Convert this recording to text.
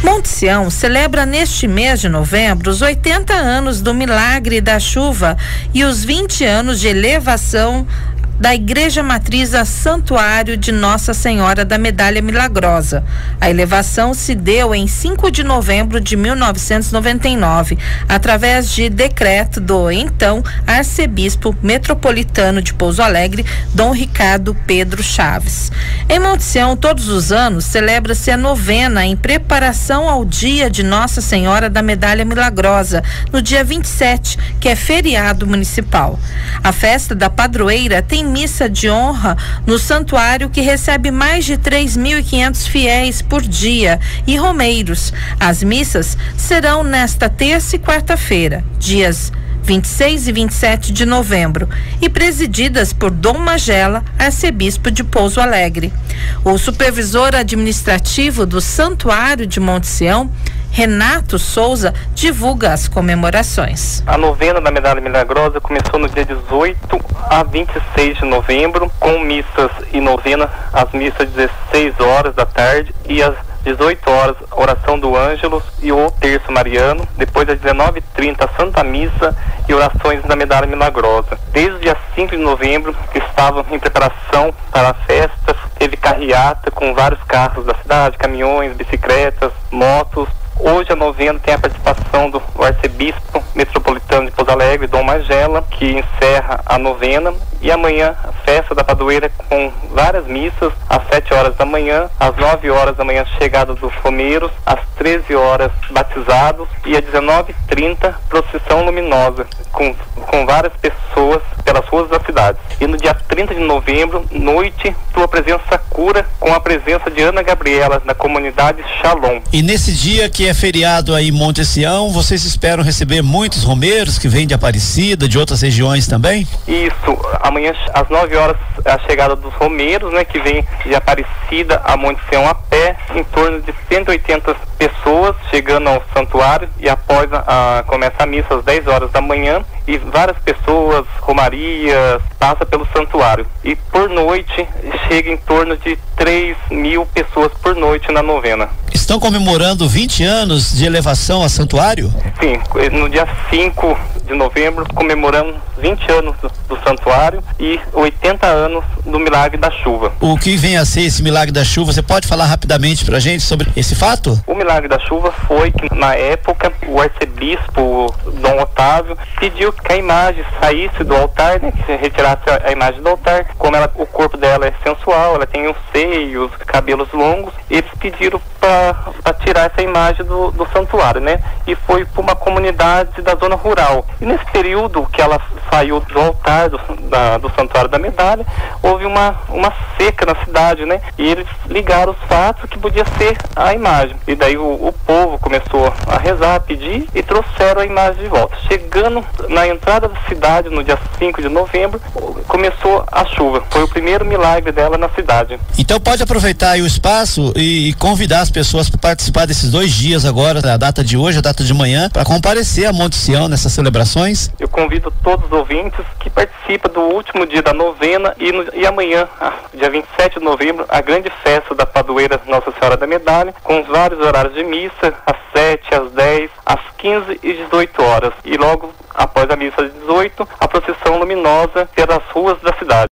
Monte Sião celebra neste mês de novembro os 80 anos do Milagre da Chuva e os 20 anos de elevação da Igreja Matriz a Santuário de Nossa Senhora da Medalha Milagrosa. A elevação se deu em 5 de novembro de 1999, através de decreto do então arcebispo metropolitano de Pouso Alegre, Dom Ricardo Pedro Chaves. Em Monte Sião, todos os anos, celebra-se a novena em preparação ao dia de Nossa Senhora da Medalha Milagrosa, no dia 27, que é feriado municipal. A festa da padroeira tem missa de honra no santuário, que recebe mais de 3.500 fiéis por dia e romeiros. As missas serão nesta terça e quarta-feira, dias 26 e 27 de novembro, e presididas por Dom Magela, arcebispo de Pouso Alegre. O supervisor administrativo do Santuário de Monte Sião, Renato Souza, divulga as comemorações. A novena da Medalha Milagrosa começou no dia 18 a 26 de novembro, com missas e novena, as missas 16 horas da tarde e às 18 horas, oração do Ângelus e o terço mariano. Depois às 19h30, Santa Missa e orações da Medalha Milagrosa. Desde o dia 5 de novembro, que estavam em preparação para a festa, teve carreata com vários carros da cidade, caminhões, bicicletas, motos. Hoje a novena tem a participação do arcebispo metropolitano de Pouso Alegre, Dom Magela, que encerra a novena. E amanhã a festa da padroeira com várias missas, às 7 horas da manhã, às 9 horas da manhã chegada dos romeiros, às 13 horas batizados e às 19h30 procissão luminosa com várias pessoas pelas ruas da cidade. E no dia 30 de novembro, noite, tua presença cura, com a presença de Ana Gabriela na comunidade Shalom. E nesse dia que é feriado aí em Monte Sião, vocês esperam receber muitos romeiros que vêm de Aparecida, de outras regiões também? Isso, amanhã às 9 horas a chegada dos romeiros, né, que vem de Aparecida a Monte Sião a pé, em torno de 180 pessoas chegando ao santuário, e após começa a missa às 10 horas da manhã, e várias pessoas, romarias, passa pelo santuário. E por noite chega em torno de 3.000 pessoas por noite na novena. Estão comemorando 20 anos de elevação a santuário? Sim, no dia 5 de novembro comemoramos 20 anos do santuário e 80 anos do Milagre da Chuva. O que vem a ser esse Milagre da Chuva? Você pode falar rapidamente pra gente sobre esse fato? O Milagre da Chuva foi que, na época, o arcebispo Dom Otávio pediu que a imagem saísse do altar, né, que se retirasse a imagem do altar. Como o corpo dela é sensual, ela tem os seios, cabelos longos, eles pediram para tirar essa imagem do santuário, né? E foi para uma comunidade da zona rural. E nesse período que ela saiu do altar do Santuário da Medalha, houve uma seca na cidade, né? E eles ligaram os fatos que podia ser a imagem. E daí o povo começou a rezar, a pedir, e trouxeram a imagem de volta. Chegando na entrada da cidade, no dia 5 de novembro, começou a chuva. Foi o primeiro milagre dela na cidade. Então pode aproveitar aí o espaço e convidar as pessoas para participar desses 2 dias agora, a data de hoje, a data de manhã, para comparecer a Monte Sião nessas celebrações. Eu convido todos os ouvintes que participam do último dia da novena e amanhã, dia 27 de novembro, a grande festa da padroeira Nossa Senhora da Medalha, com vários horários de missa, às 7, às 10, às 15 e 18 horas. E logo após a missa às 18, a procissão luminosa pelas ruas da cidade.